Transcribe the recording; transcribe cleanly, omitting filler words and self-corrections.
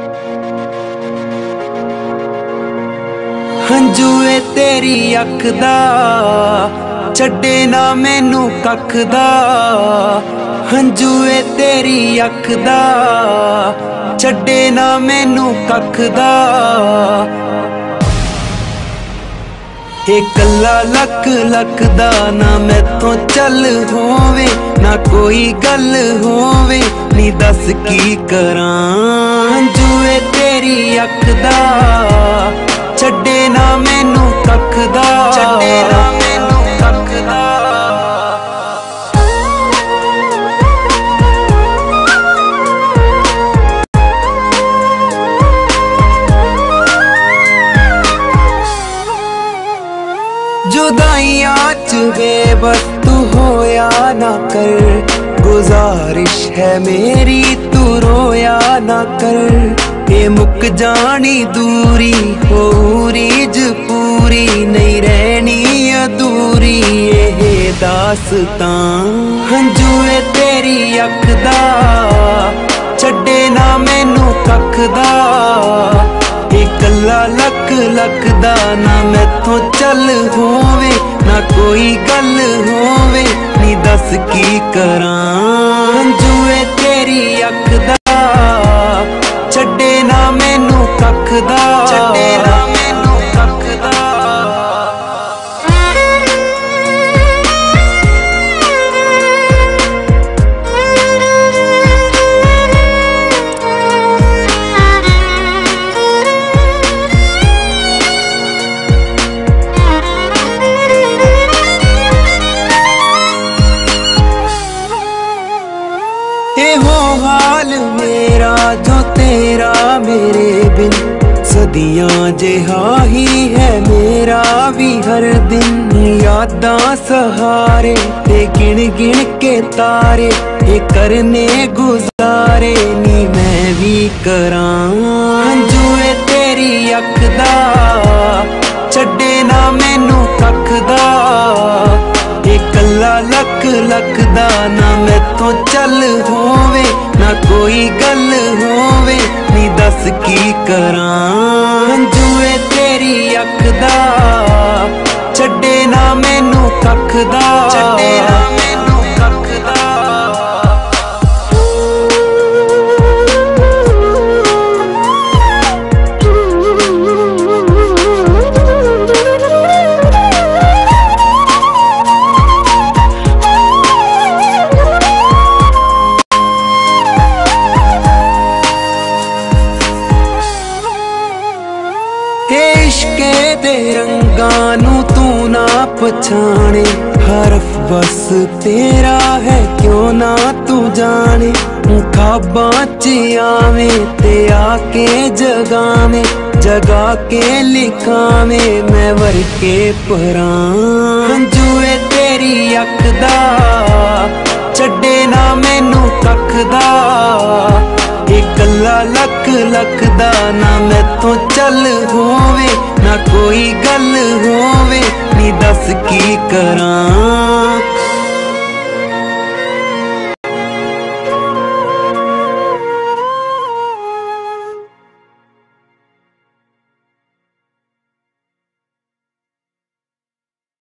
हंजू ए तेरी अख दा छड्डे ना मैनू कख दा। हंजू ए तेरी अख दा छड्डे ना मैनू कख दा। ए कल्ला लक लक दा ना मैथों चल होवे ना कोई गल होवे नी दस की करां। हंजू ए तेरी अख दा छड्डे ना मैनू कख दा। छड्डे ना मैनू कख दा। जुदाइयां च बेबस तू होया ना कर, गुजारिश है मेरी तू रोया ना कर। ये मुक जानी दूरी हो रीज पूरी नहीं रहनी अधूरी ये दास्तां। हंजू ए तेरी अख दा छड्डे ना मैनू कख दा। ये कल्ला लक लक दा ना मैथों चल होवे ना कोई गल होवे नी दस की करां। हंजू ए तेरी अख दा छड्डे ना मैनू कख दा। छड्डे ना मैनू कख दा। हो हाल मेरा जो तेरा मेरे बिन, सदियां जिहा ही है मेरा भी हर दिन। यादां सहारे ते गिन गिन के तारे ये करने गुजारे नी मैं भी करां। हंजू ए तेरी अख दा छड्डे ना मैनू कख दा। ये कल्ला लक लक दा ना मैथों चल होवे ना कोई गल होवे नी दस की करां। हंजू ए तेरी अख दा छड्डे ना मैनू कख दा। छड्डे ना मैनू कख दा। इश्के दे रंगां नू तू ना पछाणे, हरफ बस तेरा है क्यों ना तू जाने। ख्वाबां च आवे ते आके जगावे, जगा के लिखावे मैं वर के परां। हंजू ए तेरी अख दा छड्डे ना मैनू कख दा। ये कल्ला लक लक दा ना मैथों चल होवे ना कोई गल होवे नी दस की करां।